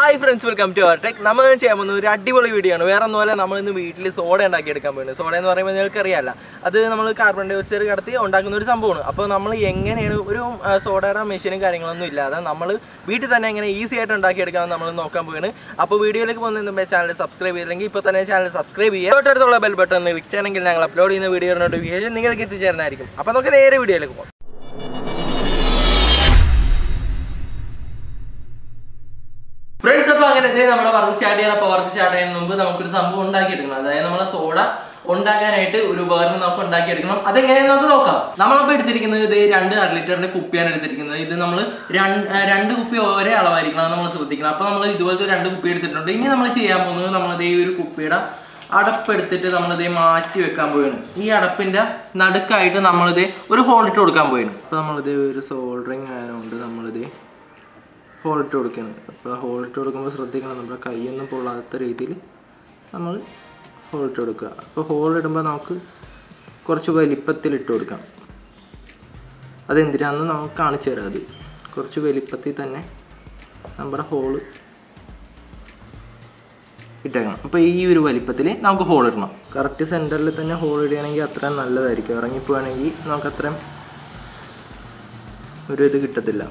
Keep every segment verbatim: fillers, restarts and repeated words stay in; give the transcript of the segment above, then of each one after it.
Hi friends, welcome to our tech. We will do a very video. We will do soda and soda and that's we carbon dioxide and soda machine and we easy to channel subscribe channel subscribe bell button upload video notification. Friends, we will start our work start and we will start soda ഉണ്ടാക്കാനായിട്ട് ഒരു burner നമുക്ക് ഉണ്ടാക്കി എടുക്കണം. അതെങ്ങനെയാണെന്ന് നമുക്ക് നോക്കാം. നമ്മൾ ഇപ്പോൾ എടുത്തിരിക്കുന്നത് ഇത് രണ്ട് അര ലിറ്ററിന്റെ കുപ്പിയാണ് എടുത്തിരിക്കുന്നത്. ഇത് നമ്മൾ രണ്ട് കുപ്പി ഒരേ അളവായിരിക്കണം നമ്മൾ ശ്രദ്ധിക്കണം. അപ്പോൾ നമ്മൾ ഇതുപോലത്തെ രണ്ട് കുപ്പി എടുത്തിട്ടുണ്ട്. ഇനി നമ്മൾ ചെയ്യാൻ പോകുന്നത് നമ്മൾ ദേ ഒരു കുപ്പിയുടെ അടപ്പ് എടുത്തിട്ട് നമ്മൾ ദേ മാറ്റി വെക്കാൻ പോവുകയാണ്. ഈ അടപ്പിന്റെ നടുക്കായിട്ട് നമ്മൾ ദേ ഒരു ഹോൾ ഇട്ട് കൊടുക്കാൻ പോവുകയാണ്. അപ്പോൾ നമ്മൾ ദേ ഒരു സോൾഡറിങ് ആയതുകൊണ്ട് നമ്മൾ ദേ ഹോൾ ഇട്ട് കൊടുക്കുകയാണ്. അപ്പോൾ ഹോൾ ഇട്ട് കൊടുക്കുമ്പോൾ ശ്രദ്ധിക്കണം നമ്മുടെ കൈയൊന്നും പൊള്ളാത്ത രീതിയിൽ നമ്മൾ ഹോൾ ഇട്ട് കൊടുക്കുക. അപ്പോൾ ഹോൾ ഇടുമ്പോൾ നമുക്ക് കുറച്ച് വലിപ്പത്തിൽ ഇട്ട് കൊടുക്കാം. അതെന്തിനാണെന്ന് നമുക്ക് കാണിച്ചു തരാം. അത് കുറച്ച് വലിപ്പത്തിൽ തന്നെ നമ്മുടെ ഹോള് ഇട്ടേക്കണം. അപ്പോൾ ഈ ഒരു വലിപ്പത്തിൽ നമുക്ക് ഹോൾ ഇടണം. കറക്റ്റ് സെൻറ്ററിൽ തന്നെ ഹോൾ ഇടുകയാണെങ്കിൽ അത്രയും നല്ലതായിരിക്കും. ഇറങ്ങിപ്പോവുകയാണെങ്കിൽ നമുക്ക് അത്രയും ഒരു ഇത് കിട്ടത്തില്ല.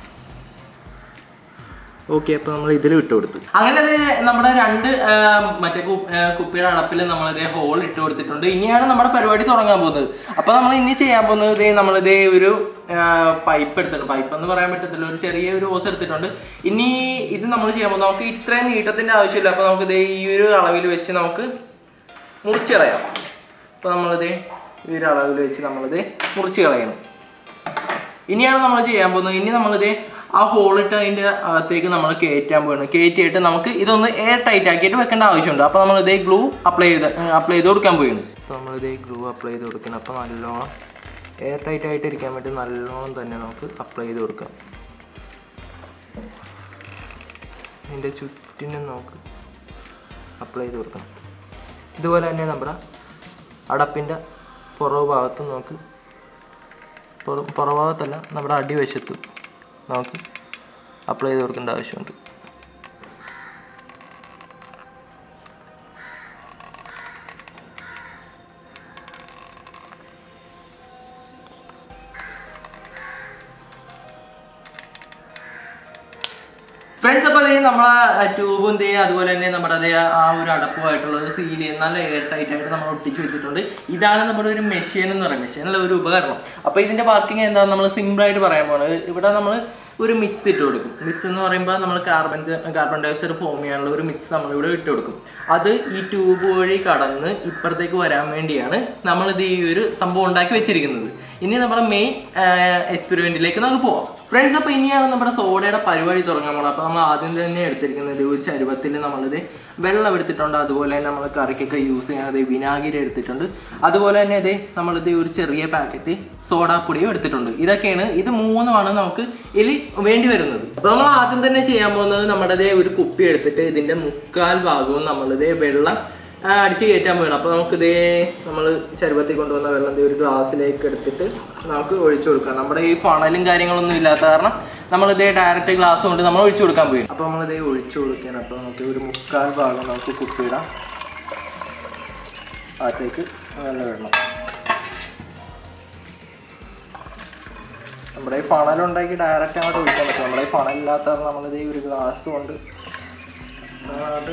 ഓക്കെ, അപ്പോൾ നമ്മൾ ഇതിൽ ഇട്ട് കൊടുത്തു. അങ്ങനെ നമ്മുടെ രണ്ട് മറ്റേ കുപ്പിയുടെ അടപ്പിൽ നമ്മളിതേ ഹോൾ ഇട്ട് കൊടുത്തിട്ടുണ്ട്. ഇനിയാണ് നമ്മുടെ പരിപാടി തുടങ്ങാൻ പോകുന്നത്. അപ്പോൾ നമ്മൾ ഇനി ചെയ്യാൻ പോകുന്നത് ഇതേ നമ്മളിതേ ഒരു പൈപ്പ് എടുത്തിട്ടുണ്ട്. പൈപ്പ് എന്ന് പറയാൻ പറ്റത്തില്ല, ഒരു ചെറിയ ഒരു ഓസ് എടുത്തിട്ടുണ്ട്. ഇനി ഇത് നമ്മൾ ചെയ്യാൻ പോകുന്നത് നമുക്ക് ഇത്രയും നീട്ടത്തിൻ്റെ ആവശ്യമില്ല. അപ്പോൾ നമുക്ക് ഇതേ ഈ ഒരു അളവിൽ വെച്ച് നമുക്ക് മുറിച്ച് കളയാം. അപ്പോൾ നമ്മളിതേ ഈ ഒരു അളവിൽ വെച്ച് നമ്മളിതേ മുറിച്ച് കളയണം. ഇനിയാണ് നമ്മൾ ചെയ്യാൻ പോകുന്നത്. ഇനി നമ്മളിതേ ആ ഹോളിട്ട് അതിൻ്റെ അകത്തേക്ക് നമ്മൾ കയറ്റാൻ പോകണം. കയറ്റിയിട്ട് നമുക്ക് ഇതൊന്ന് എയർ ടൈറ്റ് ആക്കിയിട്ട് വെക്കേണ്ട ആവശ്യമുണ്ട്. അപ്പോൾ നമ്മൾ ഇതേ ഗ്ലൂ അപ്ലൈ ചെയ്ത് അപ്ലൈ ചെയ്ത് കൊടുക്കാൻ പോവുകയാണ്. അപ്പോൾ നമ്മൾ ഇതേ ഗ്ലൂ അപ്ലൈ ചെയ്ത് കൊടുക്കണം. അപ്പോൾ നല്ലോണം എയർ ടൈറ്റ് ആയിട്ട് ഇരിക്കാൻ വേണ്ടി നല്ലോണം തന്നെ നമുക്ക് അപ്ലൈ ചെയ്ത് കൊടുക്കാം. ഇതിൻ്റെ ചുറ്റിനും നമുക്ക് അപ്ലൈ ചെയ്ത് കൊടുക്കണം. ഇതുപോലെ തന്നെ നമ്മുടെ അടപ്പിൻ്റെ പുറവ് ഭാഗത്ത് നമുക്ക് പുറഭാഗത്തല്ല നമ്മുടെ അടിവശത്ത് നമുക്ക് അപ്ലൈ ചെയ്ത് കൊടുക്കേണ്ട ആവശ്യമുണ്ട്. ഫ്രണ്ട്സ്, അപ്പോൾ അതേ നമ്മളെ ട്യൂബും ദേ അതുപോലെ തന്നെ നമ്മുടെ അതേ ആ ഒരു അടപ്പുമായിട്ടുള്ളത് സീൽ ചെയ്ത് നല്ല എയർ ടൈറ്റ് ആയിട്ട് നമ്മൾ ഒട്ടിച്ച് വെച്ചിട്ടുണ്ട്. ഇതാണ് നമ്മുടെ ഒരു മെഷീൻ എന്ന് പറയുന്നത്. മെഷീനുള്ള ഒരു ഉപകരണം. അപ്പോൾ ഇതിൻ്റെ വർക്കിംഗ് എന്താണെന്ന് നമ്മൾ സിമ്പിളായിട്ട് പറയാൻ പോകുന്നത്. ഇവിടെ നമ്മൾ ഒരു മിക്സ് ഇട്ട് കൊടുക്കും. മിക്സ് എന്ന് പറയുമ്പോൾ നമ്മൾ carbon carbon dioxide form ചെയ്യാനുള്ള ഒരു മിക്സ് നമ്മളിവിടെ ഇട്ട് കൊടുക്കും. അത് ഈ ട്യൂബ് വഴി കടന്ന് ഇപ്പുറത്തേക്ക് വരാൻ വേണ്ടിയാണ് നമ്മളിത് ഈ ഒരു സംഭവം ഉണ്ടാക്കി വെച്ചിരിക്കുന്നത്. ഇനി നമ്മുടെ മെയിൻ എക്സ്പെരിമെൻറ്റിലേക്ക് നമുക്ക് പോവാം. ഫ്രണ്ട്സ്, അപ്പോൾ ഇനിയാണ് നമ്മുടെ സോഡയുടെ പരിപാടി തുടങ്ങാൻ പോകുന്നത്. അപ്പോൾ നമ്മൾ ആദ്യം തന്നെ എടുത്തിരിക്കുന്നത് ഒരു ചരുവത്തിൽ നമ്മളിത് വെള്ളം എടുത്തിട്ടുണ്ട്. അതുപോലെ തന്നെ നമ്മൾ കറിക്കൊക്കെ യൂസ് ചെയ്യുന്നത് വിനാഗിരി എടുത്തിട്ടുണ്ട്. അതുപോലെ തന്നെ ഇതേ നമ്മളിത് ഒരു ചെറിയ പാക്കറ്റ് സോഡാപ്പൊടിയും എടുത്തിട്ടുണ്ട്. ഇതൊക്കെയാണ്, ഇത് മൂന്നുമാണ് നമുക്ക് ഇതിൽ വേണ്ടി വരുന്നത്. അപ്പോൾ നമ്മൾ ആദ്യം തന്നെ ചെയ്യാൻ പോകുന്നത് നമ്മുടെ ഒരു കുപ്പി എടുത്തിട്ട് ഇതിൻ്റെ മുക്കാൽ ഭാഗവും നമ്മളിതേ വെള്ളം അടിച്ച് കയറ്റാൻ പോകണം. അപ്പോൾ നമുക്കിതേ നമ്മൾ ചരുവത്തിൽ കൊണ്ടുവന്ന വെള്ളം ഒരു ഗ്ലാസ്സിലേക്ക് എടുത്തിട്ട് നമുക്ക് ഒഴിച്ചു കൊടുക്കാം. നമ്മുടെ ഈ ഫണലും കാര്യങ്ങളൊന്നും ഇല്ലാത്ത കാരണം നമ്മളിതേ ഡയറക്റ്റ് ഗ്ലാസ് കൊണ്ട് നമ്മൾ ഒഴിച്ചു കൊടുക്കാൻ പോയി. അപ്പോൾ നമ്മളിതേ ഒഴിച്ചു കൊടുക്കുകയാണ്. അപ്പോൾ നമുക്ക് ഒരു മുക്കാൽ ഭാഗം നമുക്ക് കുപ്പിയിടാം. അകത്തേക്ക് വെള്ളം ഇടണം. നമ്മുടെ ഈ ഫണലുണ്ടാക്കി ഡയറക്റ്റ് അങ്ങോട്ട് ഒഴിക്കാൻ പറ്റും. നമ്മുടെ ഈ ഫണലില്ലാത്ത കാരണം നമ്മളിതേ ഒരു ഗ്ലാസ് കൊണ്ട് അത്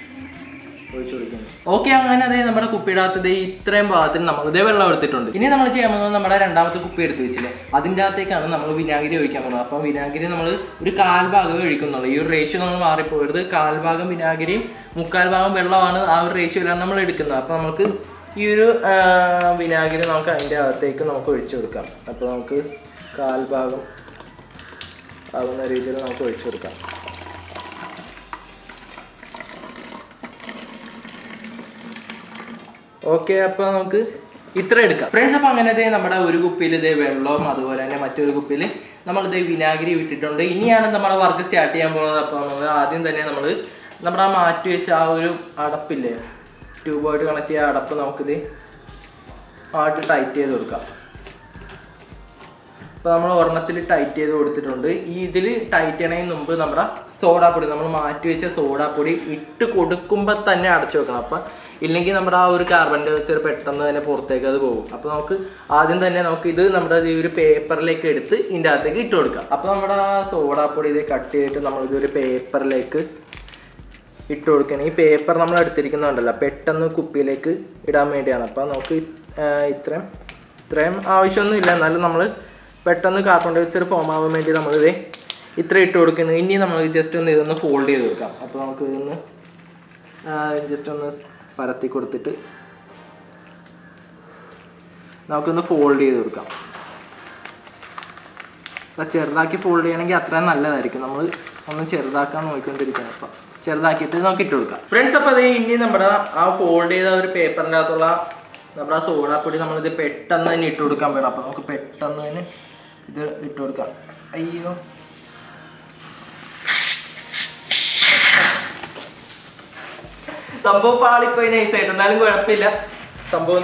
ഓക്കെ. അങ്ങനെ അതെ നമ്മുടെ കുപ്പിയുടെ അകത്ത് ഇതേ ഇത്രയും ഭാഗത്തിന് നമ്മൾ ഇതേ വെള്ളം എടുത്തിട്ടുണ്ട്. ഇനി നമ്മൾ ചെയ്യാൻ പോകുന്നത് നമ്മുടെ രണ്ടാമത്തെ കുപ്പി എടുത്ത് വെച്ചില്ലേ, അതിൻ്റെ അകത്തേക്കാണ് നമ്മൾ വിനാഗിരി ഒഴിക്കാൻ പോകുന്നത്. അപ്പോൾ വിനാഗിരി നമ്മൾ ഒരു കാൽ ഭാഗമേ ഒഴിക്കുന്നുള്ളൂ. ഈ ഒരു റേഷ്യോ നമ്മൾ മാറിപ്പോയത് കാൽ ഭാഗം വിനാഗിരിയും മുക്കാൽ ഭാഗം വെള്ളമാണ് ആ ഒരു റേഷ്യോയിലാണ് നമ്മൾ എടുക്കുന്നത്. അപ്പോൾ നമുക്ക് ഈ ഒരു വിനാഗിരി നമുക്ക് അതിൻ്റെ അകത്തേക്ക് നമുക്ക് ഒഴിച്ചു കൊടുക്കാം. അപ്പോൾ നമുക്ക് കാൽ ഭാഗം ആകുന്ന രീതിയിൽ നമുക്ക് ഒഴിച്ചു കൊടുക്കാം. ഓക്കെ, അപ്പോൾ നമുക്ക് ഇത്ര എടുക്കാം. ഫ്രണ്ട്സ്, അപ്പോൾ അങ്ങനെ നമ്മുടെ ഒരു കുപ്പിയിൽ ഇതേ വെള്ളവും അതുപോലെ തന്നെ മറ്റൊരു കുപ്പിയിൽ നമ്മളിത് വിനാഗിരി വിട്ടിട്ടുണ്ട്. ഇനിയാണ് നമ്മുടെ വർക്ക് സ്റ്റാർട്ട് ചെയ്യാൻ പോകുന്നത്. അപ്പോൾ നമ്മൾ ആദ്യം തന്നെ നമ്മൾ നമ്മുടെ ആ മാറ്റി വെച്ച ആ ഒരു അടപ്പില്ലേ, ട്യൂബായിട്ട് കണക്ട് ചെയ്ത അടപ്പ് നമുക്കിത് ആയിട്ട് ടൈറ്റ് ചെയ്ത് കൊടുക്കാം. അപ്പോൾ നമ്മൾ ഒരെണ്ണത്തിൽ ടൈറ്റ് ചെയ്ത് കൊടുത്തിട്ടുണ്ട്. ഈ ഇതിൽ ടൈറ്റ് ചെയ്യണതിന് മുമ്പ് നമ്മുടെ സോഡാപ്പൊടി നമ്മൾ മാറ്റി വെച്ച സോഡാപ്പൊടി ഇട്ട് കൊടുക്കുമ്പോൾ തന്നെ അടച്ചു വെക്കണം. അപ്പം ഇല്ലെങ്കിൽ നമ്മുടെ ആ ഒരു കാർബൺ ഡൈ ഓക്സൈഡ് പെട്ടെന്ന് തന്നെ പുറത്തേക്ക് അത് പോകും. അപ്പോൾ നമുക്ക് ആദ്യം തന്നെ നമുക്ക് ഇത് നമ്മുടെ ഈ ഒരു പേപ്പറിലേക്ക് എടുത്ത് ഇതിൻ്റെ അകത്തേക്ക് ഇട്ട് കൊടുക്കാം. അപ്പോൾ നമ്മുടെ ആ സോഡാപ്പൊടി ഇത് കട്ട് ചെയ്തിട്ട് നമ്മളിതൊരു പേപ്പറിലേക്ക് ഇട്ട് കൊടുക്കണം. ഈ പേപ്പർ നമ്മൾ എടുത്തിരിക്കുന്നുണ്ടല്ലോ പെട്ടെന്ന് കുപ്പിയിലേക്ക് ഇടാൻ വേണ്ടിയാണ്. അപ്പോൾ നമുക്ക് ഇത്രയും ഇത്രയും ആവശ്യമൊന്നുമില്ല, എന്നാലും നമ്മൾ പെട്ടെന്ന് കാർബൺ ഡൈ ഓക്സൈഡ് ഫോം ആവാൻ വേണ്ടി നമ്മളിത് ഇത്ര ഇട്ട് കൊടുക്കുന്നത്. ഇനി നമ്മൾ ജസ്റ്റ് ഒന്ന് ഇതൊന്ന് ഫോൾഡ് ചെയ്ത് കൊടുക്കാം. അപ്പോൾ നമുക്ക് ഇതൊന്ന് ജസ്റ്റ് ഒന്ന് പരത്തി കൊടുത്തിട്ട് നമുക്കൊന്ന് ഫോൾഡ് ചെയ്ത് കൊടുക്കാം. അപ്പോൾ ചെറുതാക്കി ഫോൾഡ് ചെയ്യണമെങ്കിൽ അത്രയും നല്ലതായിരിക്കും. നമ്മൾ ഒന്ന് ചെറുതാക്കാൻ നോക്കിക്കൊണ്ടിരിക്കണം. അപ്പം ചെറുതാക്കിയിട്ട് നമുക്ക് ഇട്ട് കൊടുക്കാം ഫ്രണ്ട്സ്. അപ്പോൾ അത് ഇനി നമ്മുടെ ആ ഫോൾഡ് ചെയ്ത ഒരു പേപ്പറിൻ്റെ അകത്തുള്ള നമ്മുടെ ആ സോഡാപ്പൊടി നമ്മളിത് പെട്ടെന്ന് തന്നെ ഇട്ട് കൊടുക്കാൻ വേണം. അപ്പോൾ നമുക്ക് പെട്ടെന്ന് തന്നെ ഇത് ഇട്ട് കൊടുക്കാം. അയ്യോ, സംഭവം പാളിപ്പോയി നൈസായിട്ട്, എന്നാലും കുഴപ്പമില്ല. സംഭവം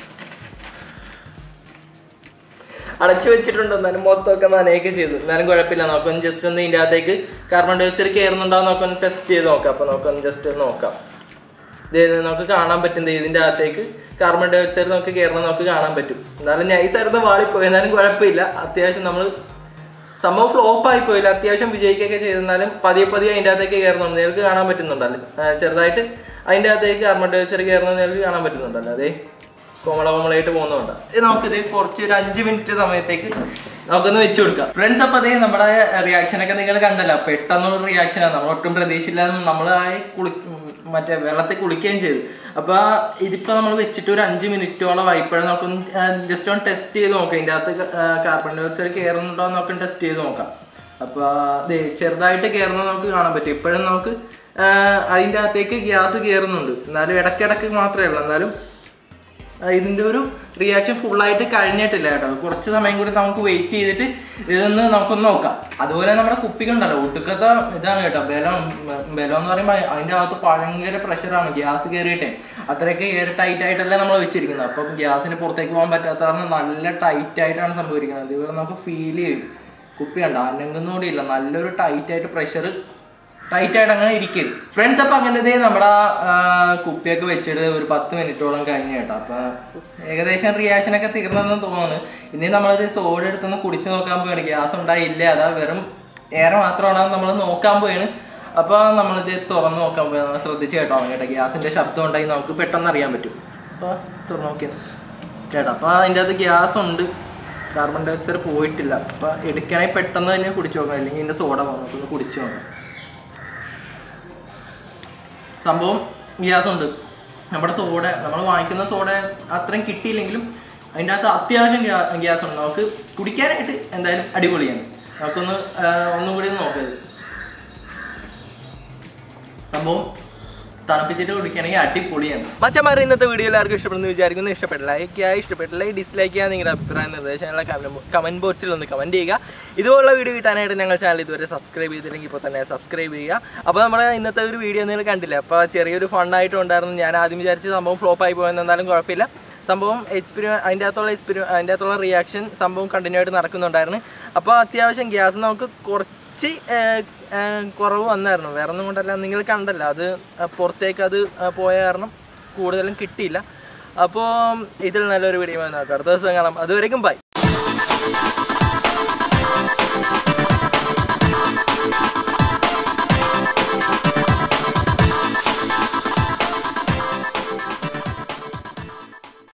അടച്ചു വെച്ചിട്ടുണ്ട്, എന്നാലും മൊത്തമൊക്കെ നനയൊക്കെ ചെയ്തു, എന്നാലും കുഴപ്പമില്ല. നമുക്കൊന്ന് ജസ്റ്റ് ഒന്ന് ഇതിൻ്റെ അകത്തേക്ക് കാർബൺ ഡൈ ഓക്സൈഡ് കയറുന്നുണ്ടോ നമുക്കൊന്ന് ടെസ്റ്റ് ചെയ്ത് നോക്കാം. അപ്പോൾ നമുക്കൊന്ന് ജസ്റ്റ് ഒന്ന് നോക്കാം. ഇത് നമുക്ക് കാണാൻ പറ്റും, ഇതിൻ്റെ അകത്തേക്ക് കാർബൺ ഡൈ ഓക്സൈഡ് നമുക്ക് കയറണം നമുക്ക് കാണാൻ പറ്റും. എന്നാലും നൈസായിരുന്നു വാളിപ്പോയി, എന്നാലും കുഴപ്പമില്ല. അത്യാവശ്യം നമ്മൾ സംഭവം ഫ്ലോപ്പ് ആയിപ്പോയില്ല, അത്യാവശ്യം വിജയിക്കുകയൊക്കെ ചെയ്തെന്നാലും പതിയെ പതിയെ അതിൻ്റെ അകത്തേക്ക് കയറുന്നുണ്ട്. നിങ്ങൾക്ക് കാണാൻ പറ്റുന്നുണ്ടല്ലോ, ചെറുതായിട്ട് അതിൻ്റെ അകത്തേക്ക് കാർബൺ ഡൈ ഓക്സൈഡ് കയറുന്നത് നിങ്ങൾക്ക് കാണാൻ പറ്റുന്നുണ്ടല്ലോ. അതേ കോമള കോമളായിട്ട് പോകുന്നുണ്ട്. ഇത് നമുക്കിത് കുറച്ച് ഒരു അഞ്ച് മിനിറ്റ് സമയത്തേക്ക് നമുക്കൊന്ന് വെച്ച് കൊടുക്കാം ഫ്രണ്ട്സ്. അപ്പോൾ അതേ നമ്മുടെ റിയാക്ഷനൊക്കെ നിങ്ങൾ കണ്ടല്ലോ, പെട്ടെന്നുള്ള റിയാക്ഷനാണ്. നമ്മൾ ഒട്ടും പ്രതീക്ഷയില്ലാതെ നമ്മൾ ആ കുളി മറ്റേ വെള്ളത്തിൽ കുളിക്കുകയും ചെയ്തു. അപ്പോൾ ഇതിപ്പോൾ നമ്മൾ വെച്ചിട്ട് ഒരു അഞ്ച് മിനിറ്റോളം ആയിപ്പോഴും നമുക്കൊന്ന് ജസ്റ്റ് ഒന്ന് ടെസ്റ്റ് ചെയ്ത് നോക്കാം. ഇതിൻ്റെ അകത്ത് കാർബൺ ഡൈ ഓക്സൈഡ് കയറുന്നുണ്ടോ എന്ന് നമുക്ക് ടെസ്റ്റ് ചെയ്ത് നോക്കാം. അപ്പോൾ അതെ ചെറുതായിട്ട് കയറുന്നത് നമുക്ക് കാണാൻ പറ്റും. ഇപ്പോഴും നമുക്ക് അതിൻ്റെ അകത്തേക്ക് ഗ്യാസ് കയറുന്നുണ്ട്, എന്നാലും ഇടയ്ക്കിടയ്ക്ക് മാത്രമേ ഉള്ളൂ. എന്നാലും ഇതിൻ്റെ ഒരു റിയാക്ഷൻ ഫുള്ളായിട്ട് കഴിഞ്ഞിട്ടില്ല കേട്ടോ. കുറച്ച് സമയം കൂടി നമുക്ക് വെയിറ്റ് ചെയ്തിട്ട് ഇതൊന്ന് നമുക്കൊന്ന് നോക്കാം. അതുപോലെ നമ്മുടെ കുപ്പികളുണ്ടല്ലോ, ഒട്ടുക്കത്തെ ഇതാണ് കേട്ടോ ബലം. ബലം എന്ന് പറയുമ്പോൾ അതിൻ്റെ അകത്ത് ഭയങ്കര പ്രഷറാണ്, ഗ്യാസ് കയറിയിട്ടേ അത്രയൊക്കെ എയർ ടൈറ്റ് ആയിട്ടല്ലേ നമ്മൾ വെച്ചിരിക്കുന്നത്. അപ്പം ഗ്യാസിന് പുറത്തേക്ക് പോകാൻ പറ്റാത്ത കാരണം നല്ല ടൈറ്റ് ആയിട്ടാണ് സംഭവിക്കുന്നത്. അതുപോലെ നമുക്ക് ഫീൽ ചെയ്യും. കുപ്പി കണ്ട അനങ്ങുന്നൂടി ഇല്ല, നല്ലൊരു ടൈറ്റ് ആയിട്ട് പ്രഷർ ടൈറ്റ് ആയിട്ട് അങ്ങനെ ഇരിക്കരുത് ഫ്രണ്ട്സ്. അപ്പം അങ്ങനത്തെ നമ്മുടെ കുപ്പിയൊക്കെ വെച്ചിട്ട് ഒരു പത്ത് മിനിറ്റോളം കഴിഞ്ഞ് കേട്ടോ. അപ്പം ഏകദേശം റിയാക്ഷനൊക്കെ തീർന്നെന്ന് തോന്നുന്നു. ഇനി നമ്മളത് സോഡ എടുത്തൊന്ന് കുടിച്ച് നോക്കാൻ പോയാണ്. ഗ്യാസ് ഉണ്ടായില്ല, അതാ വെറും എയർ മാത്രമാണ് നമ്മൾ നോക്കാൻ പോയാണ്. അപ്പോൾ നമ്മളിത് തുറന്ന് നോക്കാൻ പോയി, നമ്മൾ ശ്രദ്ധിച്ച് കേട്ടോ കേട്ടോ. ഗ്യാസിൻ്റെ ശബ്ദം ഉണ്ടെങ്കിൽ നമുക്ക് പെട്ടെന്ന് അറിയാൻ പറ്റും. അപ്പോൾ തുറന്ന് നോക്കിയത് കേട്ടോ. അപ്പോൾ അതിൻ്റെ അകത്ത് ഗ്യാസ് ഉണ്ട്, കാർബൺ ഡൈ ഓക്സൈഡ് പോയിട്ടില്ല. അപ്പോൾ എടുക്കണമെങ്കിൽ പെട്ടെന്ന് തന്നെ കുടിച്ച് നോക്കാം, അല്ലെങ്കിൽ ഇതിൻ്റെ സോഡ നമുക്കൊന്ന് കുടിച്ച് നോക്കാം. സംഭവം ഗ്യാസ് ഉണ്ട്. നമ്മുടെ സോഡ നമ്മൾ വാങ്ങിക്കുന്ന സോഡ അത്രയും കിട്ടിയില്ലെങ്കിലും അതിൻ്റെ അകത്ത് അത്യാവശ്യം ഗ്യാ ഗ്യാസ് ഉണ്ട്. നമുക്ക് കുടിക്കാനായിട്ട് എന്തായാലും അടിപൊളിയാണ്. നമുക്കൊന്ന് ഒന്നും കൂടി നോക്കരുത്. സംഭവം തണുപ്പിച്ചിട്ട് കുടിക്കുകയാണെങ്കിൽ അടിപൊളിയാണ്. മച്ചന്മാർ ഇന്നത്തെ വീഡിയോ എല്ലാവർക്കും ഇഷ്ടപ്പെടുന്നു വിചാരിക്കുന്നു. ഇഷ്ടപ്പെട്ടില്ല ലൈക്ക് ചെയ്യുക, ഇഷ്ടപ്പെട്ടില്ല ഡിസ്ലൈക്ക് ചെയ്യുക. നിങ്ങളുടെ അഭിപ്രായ നിർദ്ദേശങ്ങളെ കമൻറ്റ് ബോക്സിൽ ഒന്ന് കമൻറ്റ് ചെയ്യുക. ഇതുപോലുള്ള വീഡിയോ കിട്ടാനായിട്ട് ഞങ്ങൾ ചാനൽ ഇതുവരെ സബ്സ്ക്രൈബ് ചെയ്തില്ലെങ്കിൽ ഇപ്പോൾ തന്നെ സബ്സ്ക്രൈബ് ചെയ്യുക. അപ്പോൾ നമ്മുടെ ഇന്നത്തെ ഒരു വീഡിയോ നിങ്ങൾ കണ്ടില്ല, അപ്പോൾ ചെറിയൊരു ഫണ്ണായിട്ടും ഉണ്ടായിരുന്നു. ഞാൻ ആദ്യം വിചാരിച്ച സംഭവം ഫ്ലോപ്പായി പോയെന്ന്, എന്നാലും കുഴപ്പമില്ല. സംഭവം എക്സ്പീരിയൻ അതിൻ്റെ അകത്തുള്ള എക്സ്പീരിയൻ അതിൻ്റെ അകത്തുള്ള റിയാക്ഷൻ സംഭവം കണ്ടിന്യൂ ആയിട്ട് നടക്കുന്നുണ്ടായിരുന്നു. അപ്പോൾ അത്യാവശ്യം ഗ്യാസ് നമുക്ക് കുറച്ച് കുറവ് വന്നായിരുന്നു. വേറെ ഒന്നും കൊണ്ടല്ല, നിങ്ങൾ കണ്ടല്ലോ അത് പുറത്തേക്ക് അത് പോയ കാരണം കൂടുതലും കിട്ടിയില്ല. അപ്പോൾ ഇതിൽ നല്ലൊരു വീഡിയോ നോക്കാം. അടുത്ത ദിവസം കാണാം. അതുവരേക്കും ബൈ.